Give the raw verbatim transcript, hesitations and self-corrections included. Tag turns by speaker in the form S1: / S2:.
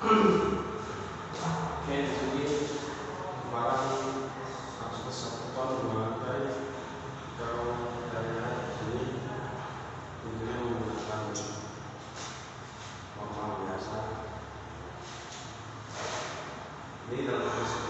S1: Oke, di sini barang harus satu ton dua lantai. Kalau daya di sini tentunya menggunakan normal biasa. Ini dalam proses